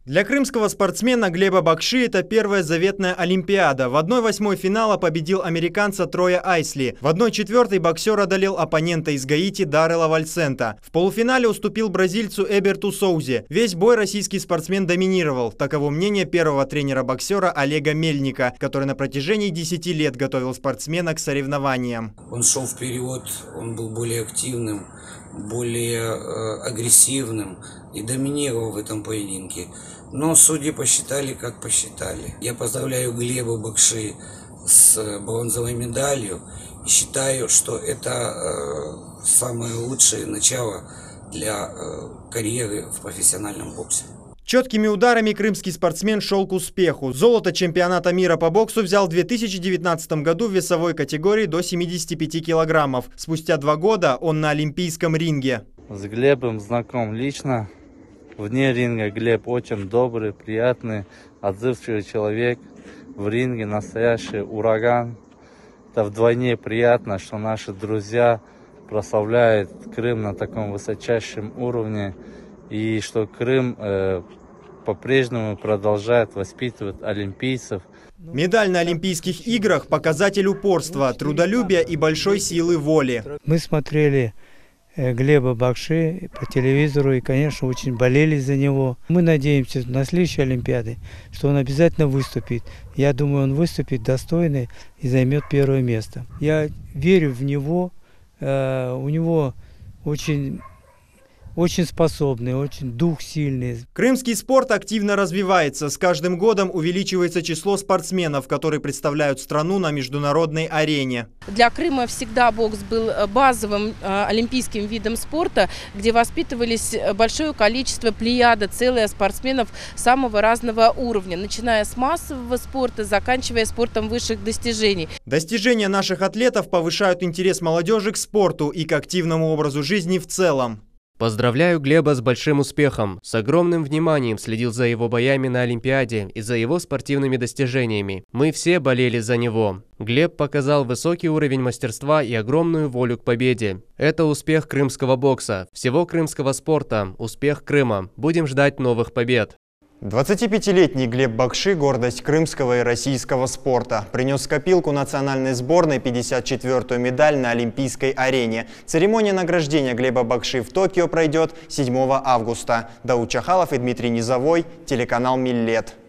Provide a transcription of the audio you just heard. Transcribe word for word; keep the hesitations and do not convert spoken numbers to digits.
Для крымского спортсмена Глеба Бакши это первая заветная Олимпиада. В одной восьмой финала победил американца Троя Айсли. В одной четвертой боксер одолел оппонента из Гаити Даррела Вальсента. В полуфинале уступил бразильцу Эберту Соузе. Весь бой российский спортсмен доминировал. Таково мнение первого тренера боксера Олега Мельника, который на протяжении десяти лет готовил спортсмена к соревнованиям. Он шел вперед, он был более активным, более э, агрессивным и доминировал в этом поединке. Но судьи посчитали, как посчитали. Я поздравляю Глеба Бакши с бронзовой медалью и считаю, что это э, самое лучшее начало для э, карьеры в профессиональном боксе. Четкими ударами крымский спортсмен шел к успеху. Золото чемпионата мира по боксу взял в две тысячи девятнадцатом году в весовой категории до семидесяти пяти килограммов. Спустя два года он на олимпийском ринге. С Глебом знаком лично. Вне ринга Глеб очень добрый, приятный, отзывчивый человек. В ринге настоящий ураган. Это вдвойне приятно, что наши друзья прославляют Крым на таком высочайшем уровне. И что Крым э, по-прежнему продолжает воспитывать олимпийцев. Медаль на Олимпийских играх – показатель упорства, трудолюбия и большой силы воли. Мы смотрели Глеба Бакши по телевизору и, конечно, очень болели за него. Мы надеемся на следующей Олимпиаде, что он обязательно выступит. Я думаю, он выступит достойно и займет первое место. Я верю в него. У него очень... Очень способный, очень дух сильный. Крымский спорт активно развивается. С каждым годом увеличивается число спортсменов, которые представляют страну на международной арене. Для Крыма всегда бокс был базовым э, олимпийским видом спорта, где воспитывались большое количество плеяда, целых спортсменов самого разного уровня, начиная с массового спорта, заканчивая спортом высших достижений. Достижения наших атлетов повышают интерес молодежи к спорту и к активному образу жизни в целом. Поздравляю Глеба с большим успехом. С огромным вниманием следил за его боями на Олимпиаде и за его спортивными достижениями. Мы все болели за него. Глеб показал высокий уровень мастерства и огромную волю к победе. Это успех крымского бокса, всего крымского спорта, успех Крыма. Будем ждать новых побед. двадцатипятилетний Глеб Бакши – гордость крымского и российского спорта. Принес в копилку национальной сборной пятьдесят четвёртую медаль на Олимпийской арене. Церемония награждения Глеба Бакши в Токио пройдет седьмого августа. Дауд Чахалов и Дмитрий Низовой, телеканал Миллет.